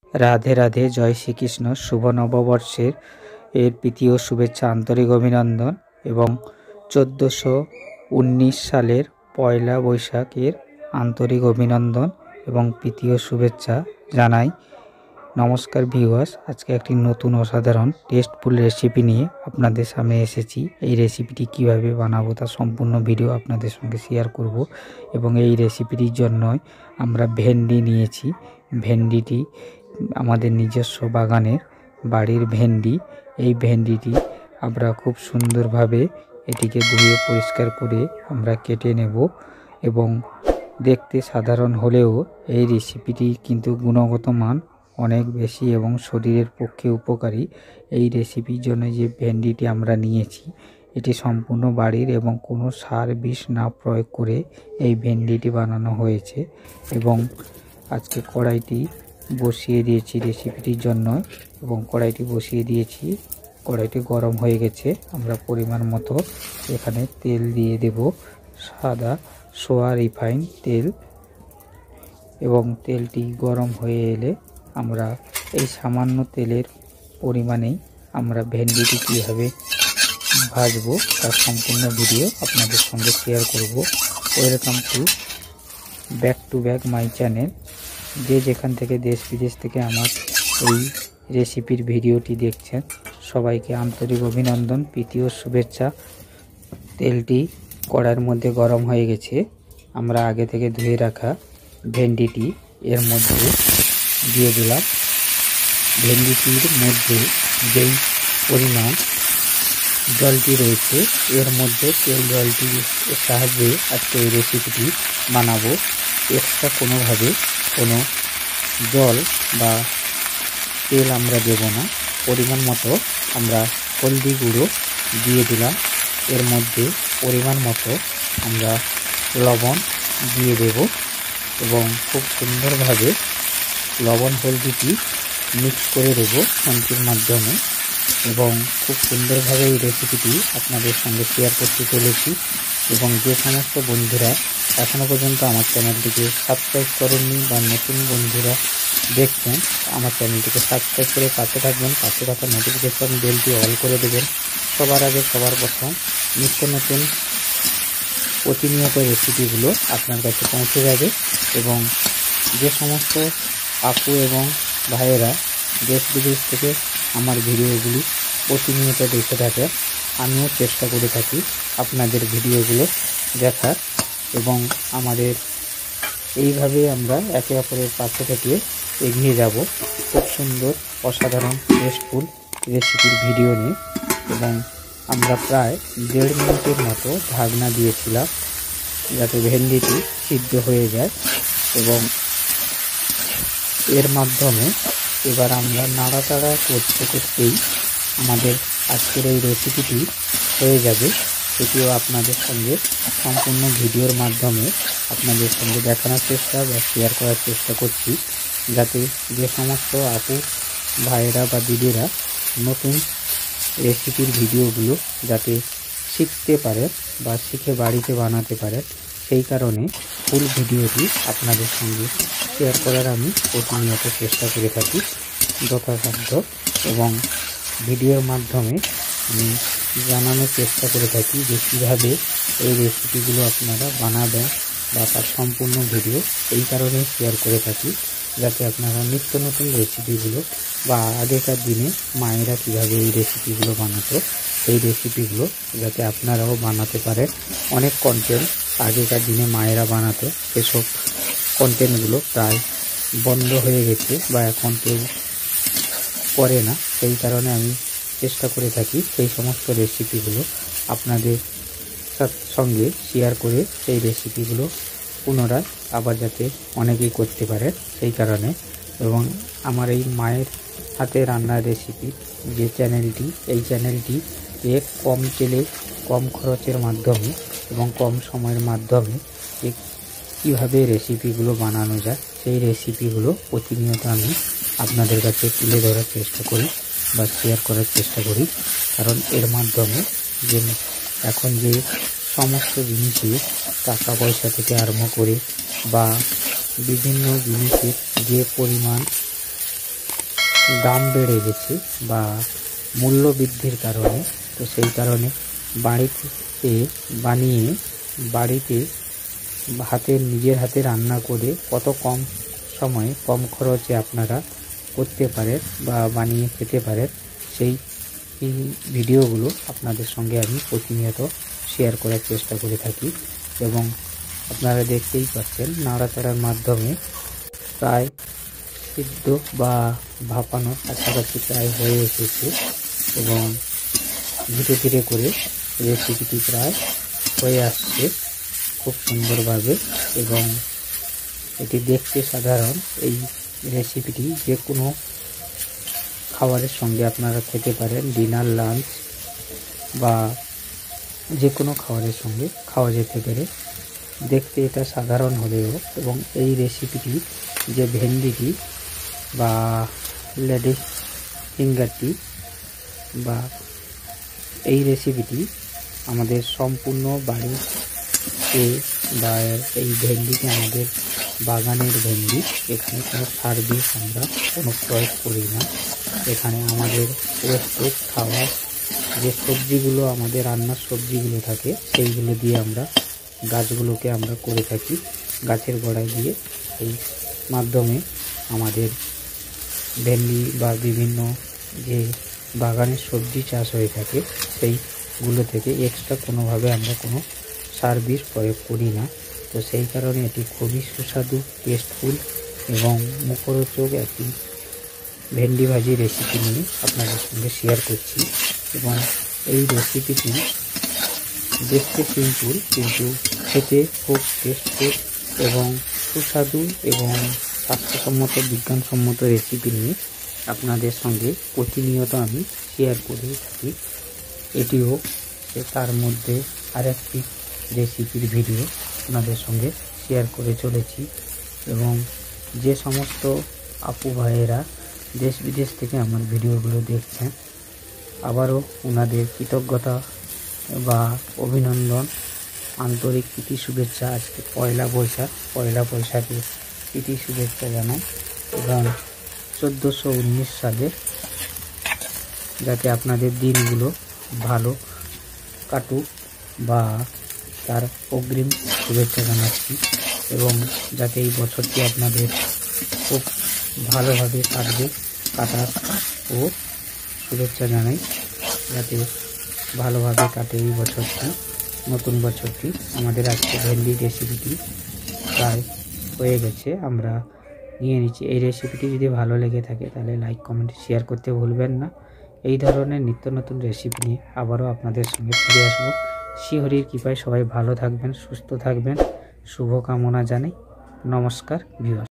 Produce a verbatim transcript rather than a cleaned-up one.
राधे राधे जय श्रीकृष्ण शुभ नवबर्षेर एर प्रীতি ও শুভেচ্ছা आंतरिक अभिनंदन एवं चौदोशो उन्नीस सालेर पयला बैशाखेर आंतरिक अभिनंदन एवं प्रীতি ও शुभेच्छा जानाई। नमस्कार ভিউয়ার্স, আজকে একটি নতুন অসাধারণ টেস্টফুল রেসিপি নিয়ে আপনাদের সামনে এসেছি। এই রেসিপিটি কিভাবে বানাবো তার সম্পূর্ণ ভিডিও আপনাদের সঙ্গে শেয়ার করব এবং এই রেসিপিটির জন্য আমরা ভেন্ডি নিয়েছি। ভেন্ডিটি আমাদের নিজস্ব বাগানের বাড়ির ভেন্ডি। এই ভেন্ডিটি আমরা খুব সুন্দরভাবে এটিকে ধুয়ে পরিষ্কার করে আমরা কেটে নেব এবং দেখতে সাধারণ হলেও এই রেসিপিটি কিন্তু গুণগত মান অনেক বেশি এবং শরীরের পক্ষে উপকারী। এই রেসিপির জন্য যে ভেন্ডিটি আমরা নিয়েছি এটি সম্পূর্ণ বাড়ির এবং কোনো সার বিষ না প্রয়োগ করে এই ভেন্ডিটি বানানো হয়েছে। এবং আজকে কড়াইটি বসিয়ে দিয়েছি রেসিপিটির জন্য এবং কড়াইটি বসিয়ে দিয়েছি। কড়াইটি গরম হয়ে গেছে। আমরা পরিমাণ মতো এখানে তেল দিয়ে দেব, সাদা সোয়া রিফাইন তেল। এবং তেলটি গরম হয়ে এলে আমরা এই সামান্য তেলের পরিমাণেই আমরা ভেন্ডিটি কীভাবে ভাজবো তার সম্পূর্ণ ভিডিও আপনাদের সঙ্গে শেয়ার করব। Welcome to back to back my channel. যে যেখান থেকে দেশ বিদেশ থেকে আমার এই রেসিপির ভিডিওটি দেখছেন সবাইকে আন্তরিক অভিনন্দন, প্রীতি ও শুভেচ্ছা। তেলটি কড়াইয়ের মধ্যে গরম হয়ে গেছে। আমরা আগে থেকে ধুয়ে রাখা ভেন্ডিটি এর মধ্যে দিয়ে দিলাম। ভেন্ডিটির মধ্যে যেই পরিমাণ জলটি রয়েছে এর মধ্যে তেল জলটির সাহায্যে আজকে এই রেসিপিটি বানাবো। এক্সট্রা কোনোভাবে কোনো জল বা তেল আমরা দেব না। পরিমাণ মতো আমরা হলদি গুঁড়ো দিয়ে দিলাম। এর মধ্যে পরিমাণ মতো আমরা লবণ দিয়ে দেব এবং খুব সুন্দরভাবে লবণ হলদিটি মিক্স করে দেব খুন্তির মাধ্যমে এবং খুব সুন্দরভাবে এই রেসিপিটি আপনাদের সঙ্গে শেয়ার করতে চলেছি। এবং যে সমস্ত বন্ধুরা এখনও পর্যন্ত আমার চ্যানেলটিকে সাবস্ক্রাইব করেননি বা নতুন বন্ধুরা দেখছেন আমার চ্যানেলটিকে সাবস্ক্রাইব করে পাশে থাকবেন। পাশে থাকা নোটিফিকেশন বেলটি অল করে দেবেন। সবার আগে সবার প্রথম নিত্য নতুন প্রতিনিয়ত রেসিপিগুলো আপনার কাছে পৌঁছে যাবে। এবং যে সমস্ত আপু এবং ভাইয়েরা দেশ বিদেশ থেকে আমার ভিডিওগুলি প্রতিনিয়ত দেখে থাকে আমিও চেষ্টা করে থাকি আপনাদের ভিডিওগুলো দেখার এবং আমাদের এইভাবে আমরা একে অপরের পাশে থেকে এগিয়ে যাব খুব সুন্দর অসাধারণ টেস্টফুল রেসিপির ভিডিও নিয়ে। এবং আমরা প্রায় দেড় মিনিটের মতো ঢাকনা দিয়েছিলাম যাতে ভেন্ডিটি সিদ্ধ হয়ে যায় এবং এর মাধ্যমে এবার আমরা নাড়াচাড়া করতে করতেই আমাদের আজকের এই রেসিপিটি হয়ে যাবে। সেটিও আপনাদের সঙ্গে সম্পূর্ণ ভিডিওর মাধ্যমে আপনাদের সঙ্গে দেখানোর চেষ্টা বা শেয়ার করার চেষ্টা করছি যাতে যে সমস্ত আপু ভাইয়েরা বা দিদিরা নতুন রেসিপির ভিডিওগুলো যাতে শিখতে পারে বা শিখে বাড়িতে বানাতে পারে সেই কারণে ফুল ভিডিওটি আপনাদের সঙ্গে শেয়ার করার আমি প্রতিনিয়ত চেষ্টা করে থাকি যথাসাধ্য। এবং ভিডিওর মাধ্যমে আমি জানানোর চেষ্টা করে থাকি যে কীভাবে এই রেসিপিগুলো আপনারা বানাবেন বা তার সম্পূর্ণ ভিডিও এই কারণে শেয়ার করে থাকি যাতে আপনারা নিত্য নতুন রেসিপিগুলো বা আগেকার দিনে মায়েরা কীভাবে এই রেসিপিগুলো বানাতো সেই রেসিপিগুলো যাতে আপনারাও বানাতে পারেন। অনেক কন্টেন্ট আগেকার দিনে মায়েরা বানাতো সেসব কন্টেন্টগুলো প্রায় বন্ধ হয়ে গেছে বা এখন কেউ করে না। সেই কারণে আমি চেষ্টা করে থাকি সেই সমস্ত রেসিপিগুলো আপনাদের সঙ্গে শেয়ার করে সেই রেসিপিগুলো পুনরায় আবার যাতে অনেকেই করতে পারে সেই কারণে। এবং আমার এই মায়ের হাতে রান্নার রেসিপি যে চ্যানেলটি এই চ্যানেলটি এ কম তেলে কম খরচের মাধ্যমে এবং কম সময়ের মাধ্যমে যে কীভাবে রেসিপিগুলো বানানো যায় সেই রেসিপিগুলো প্রতিনিয়ত আমি আপনাদের কাছে তুলে ধরার চেষ্টা করি বা শেয়ার করার চেষ্টা করি। কারণ এর মাধ্যমে যে এখন যে সমস্ত জিনিসই টাকা পয়সা থেকে আরম্ভ করে বা বিভিন্ন জিনিসের যে পরিমাণ দাম বেড়ে গেছে বা মূল্য বৃদ্ধির কারণে, তো সেই কারণে বাড়িতে বানিয়ে বাড়িতে হাতে নিজের হাতে রান্না করে কত কম সময়ে কম খরচে আপনারা করতে পারেন বা বানিয়ে খেতে পারেন, সেই ভিডিওগুলো আপনাদের সঙ্গে আমি প্রতিনিয়ত শেয়ার করার চেষ্টা করে থাকি। এবং আপনারা দেখতেই পাচ্ছেন নাড়াচাড়ার মাধ্যমে প্রায় সিদ্ধ বা ভাপানোর কাছাকাছি প্রায় হয়ে এসেছে এবং ধীরে ধীরে করে রেসিপিটি প্রায় হয়ে আসছে খুব সুন্দরভাবে। এবং এটি দেখতে সাধারণ, এই রেসিপিটি যে কোনো খাবারের সঙ্গে আপনারা খেতে পারেন, ডিনার, লাঞ্চ বা যে কোনো খাবারের সঙ্গে খাওয়া যেতে পারে। দেখতে এটা সাধারণ হলেও এবং এই রেসিপিটি যে ভেন্ডিটি বা লেডিস ফিঙ্গারটি বা এই রেসিপিটি আমাদের সম্পূর্ণ বাড়িতে বা এই ভেন্ডিটি আমাদের বাগানের ভেন্ডি, এখানে কোনো সার বিষ আমরা কোনো প্রয়োগ করি না। এখানে আমাদের প্রস্তুত খাওয়া যে সবজিগুলো আমাদের রান্নার সবজিগুলো থাকে সেইগুলো দিয়ে আমরা গাছগুলোকে আমরা করে থাকি। গাছের গোড়ায় দিয়ে এই মাধ্যমে আমাদের ভেন্ডি বা বিভিন্ন যে বাগানের সবজি চাষ হয়ে থাকে সেইগুলো থেকে এক্সট্রা কোনোভাবে আমরা কোনো সার বিষ প্রয়োগ করি না। তো সেই কারণে এটি খুবই সুস্বাদু, টেস্টফুল এবং মুখরোচক একটি ভেন্ডি ভাজি রেসিপি নিয়ে আপনাদের সঙ্গে শেয়ার করছি। এবং এই রেসিপিটি দেখতে সিম্পল কিন্তু খেতে খুব টেস্টফুল এবং সুস্বাদু এবং স্বাস্থ্যসম্মত বিজ্ঞানসম্মত রেসিপি নিয়ে আপনাদের সঙ্গে প্রতিনিয়ত আমি শেয়ার করে থাকি। এটিও তার মধ্যে আরেকটি রেসিপির ভিডিও আপনাদের সঙ্গে শেয়ার করে চলেছি। এবং যে সমস্ত আপু ভাইয়েরা দেশ বিদেশ থেকে আমার ভিডিওগুলো দেখছেন, আবারও ওনাদের কৃতজ্ঞতা বা অভিনন্দন, আন্তরিক প্রীতি শুভেচ্ছা। আজকে পয়লা বৈশাখ, পয়লা বৈশাখে প্রীতি শুভেচ্ছা জানাই এবং চোদ্দোশো উনিশ সালে যাতে আপনাদের দিনগুলো ভালো কাটুক বা তার অগ্রিম শুভেচ্ছা জানাচ্ছি। এবং যাতে এই বছরটি আপনাদের খুব ভালোভাবে কাটবে, কাটার ও শুভেচ্ছা জানাই, যাতে ভালোভাবে কাটে এই বছরটি, নতুন বছরটি। আমাদের আজকে ভেন্ডি রেসিপিটি প্রায় হয়ে গেছে, আমরা নিয়ে নিচ্ছি। এই রেসিপিটি যদি ভালো লেগে থাকে তাহলে লাইক, কমেন্ট, শেয়ার করতে ভুলবেন না। এই ধরনের নিত্য নতুন রেসিপি নিয়ে আবারও আপনাদের সঙ্গে ফিরে আসবো। শ্রীহরির কৃপায় সবাই ভালো থাকবেন, সুস্থ থাকবেন, শুভকামনা জানাই। নমস্কার ভিউয়ার্স।